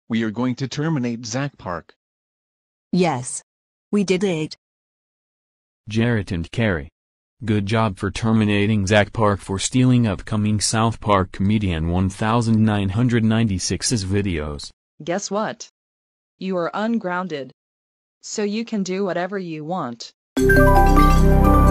We are going to terminate Zack Park. Yes. We did it. Jarrett and Carrie. Good job for terminating Zack Park for stealing upcoming South Park comedian 1996's videos. Guess what? You are ungrounded. So you can do whatever you want.